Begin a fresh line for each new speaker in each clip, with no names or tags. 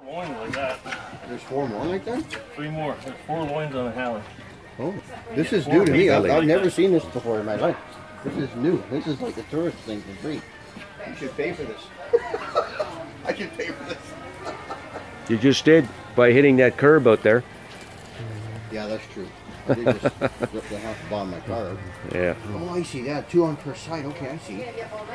loins like that.
There's 4 more like that?
3 more. There's 4 loins on a Hallie.
Oh, this is new to me. I've never seen this before in my life. This is new. This is like a tourist thing for free. You should pay for this. I should pay for this.
You just did by hitting that curb out there.
Yeah, that's true. I did just rip the half bomb my car out.
Yeah.
Oh, I see that. 2 on per side. Okay, I see.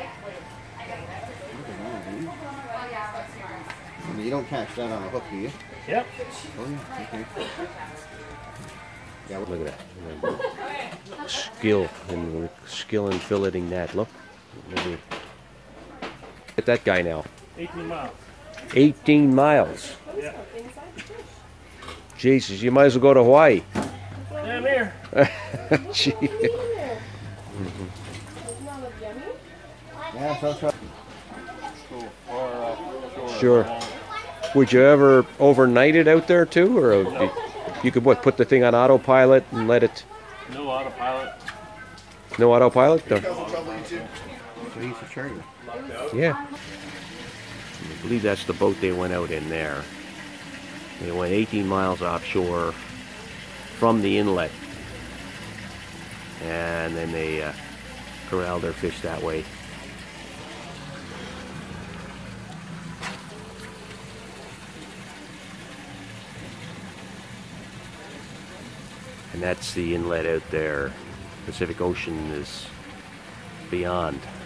I mean, you don't catch that on a hook, do you?
Yep.
Oh, yeah. Okay. Yeah,
Look at that. Skill in filleting that. Look. Look at that guy now.
18 miles.
18 miles.
Yeah.
Jesus, you might as well go to Hawaii.
Yeah, I'm here.
Gee.
Yeah, so try.
Sure. Would you ever overnight it out there too, or you could what? Put the thing on autopilot and let it.
No autopilot.
No autopilot. No.
He's a charter.
Yeah. I believe that's the boat they went out in there. They went 18 miles offshore from the inlet, and then they corralled their fish that way. And that's the inlet out there. Pacific Ocean is beyond.